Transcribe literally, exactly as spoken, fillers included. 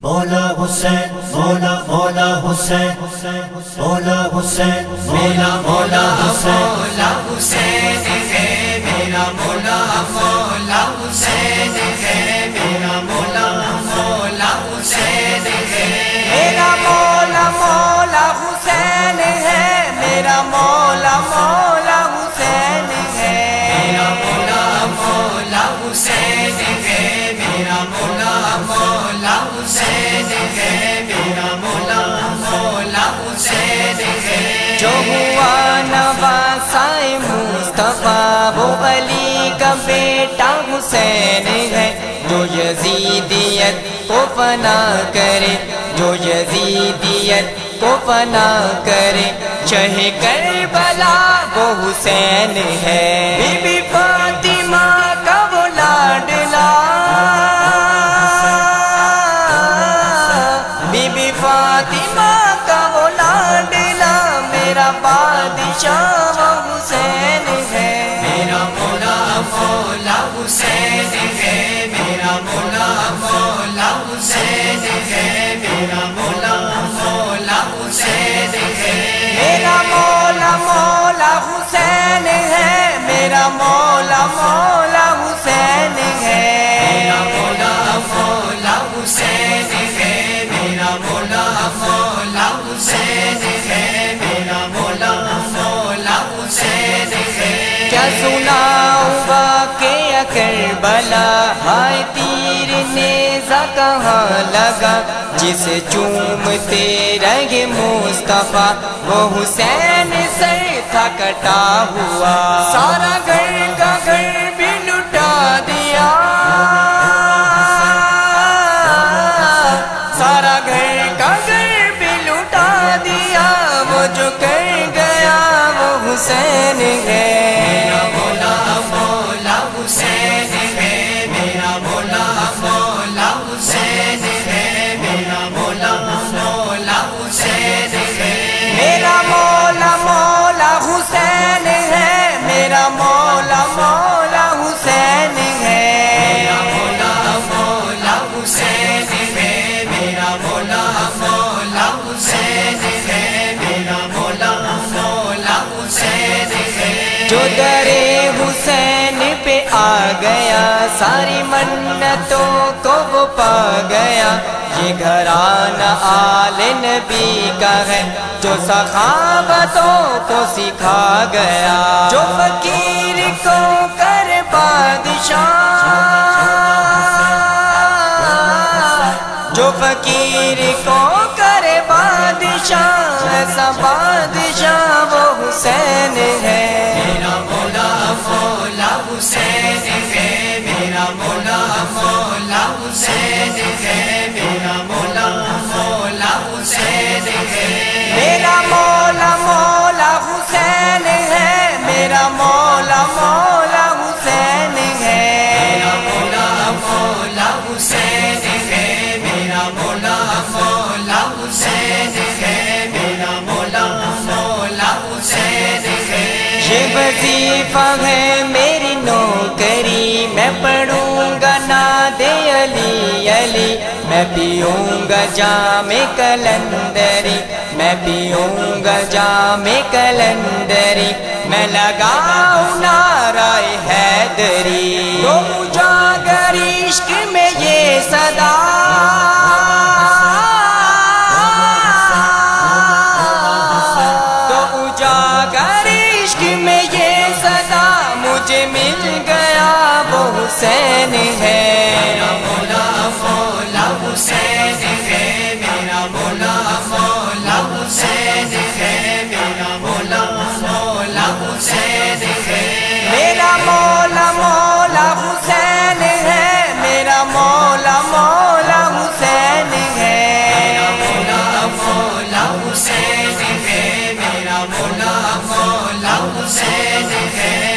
مولا حسین مولا مولا حسین مولا حسین میرا مولا مولا حسین ہے میرا مولا مولا حسین ہے میرا مولا مولا حسین ہے میرا مولا مولا حسین ہے میرا مولا مولا حسین ہے میرا مولا مولا حسین ہے میرا مولا مولا حسین ہے میرا مولا مولا حسین ہے جو ہوا نواسائے مصطفیٰ وہ علی کا بیٹا حسین ہے جو یزیدیت کو فنا کرے جو یزیدیت کو فنا کرے شہ کربلا وہ حسین ہے بی بی فاطمہ کا وہ لاڈلا بی بی فاطمہ کا وہ لاڈلا میرا بادشاہ وہ حسین ہے میرا مولا مولا حسین ہے میرا مولا مولا حسین ہے میرا مولا مولا حسین ہے میرا مولا مولا حسین ہے میرا مولا مولا حسین ہے میرا مولا مولا حسین ہے میرا مولا مولا حسین ہے میرا مولا مولا حسین ہے کیا سناؤں واقعہ کربلا ہائے تیر نیزہ کہاں لگا جسے چومتے رہے مصطفیٰ وہ حسین سر تھا کٹا ہوا سارا گھر کا گھر بھی لٹا دیا سارا گھر کا گھر بھی لٹا دیا وہ جو کر گیا وہ حسین ہے میرا مولا مولا حسین ہے میرا مولا مولا حسین ہے میرا مولا مولا حسین ہے میرا مولا مولا حسین ہے میرا مولا مولا حسین ہے میرا مولا مولا حسین ہے میرا مولا مولا حسین ہے میرا مولا مولا حسین ہے جو درے حسین پہ آ گیا ساری منتوں کو وہ پا گیا یہ گھرانہ آل نبی کا ہے جو سخاوتوں کو سکھا گیا جو فقیر کو کر بادشاہ جو فقیر کو کرے بادشاہ ایسا بادشاہ وہ حسین ہے میرا مولا مولا حسین ہے میرا مولا مولا حسین ہے میرا مولا مولا حسین ہے میرا مولا مولا حسین ہے میرا مولا مولا حسین ہے میرا مولا مولا حسین ہے میرا مولا مولا حسین ہے میرا مولا مولا حسین ہے یہ وظیفہ ہے میری نوکری میں پڑھوں گا ناد علی علی میں پیوں گا جام کلندری میں پیوں گا جام کلندری میں لگاؤں نعرہ حیدری تو اجاگر عشق میں یہ صدا تو اجاگر عشق میں یہ صدا مجھے مل گیا وہ حسین ہے میرا مولا مولا حسین ہے میرا مولا مولا حسین ہے میرا مولا مولا حسین ہے میرا مولا مولا حسین ہے میرا مولا مولا حسین ہے میرا مولا مولا حسین ہے میرا مولا مولا حسین ہے